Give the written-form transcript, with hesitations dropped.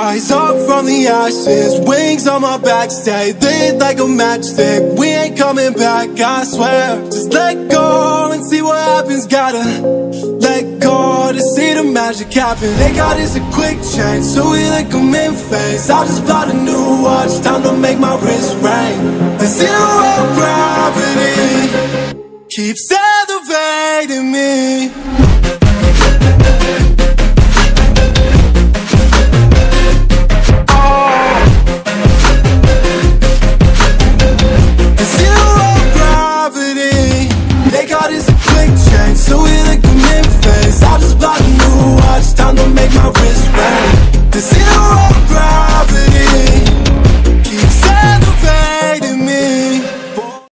rise up from the ashes, wings on my back, stay lit like a matchstick. We ain't coming back, I swear. Just let go and see what happens. Gotta let go to see the magic happen. They got us a quick change, so we like them in phase. I just bought a new watch, time to make my wrist ring. The zero gravity keeps elevating me. So we like a Memphis. I just bought a new watch, time to make my wrist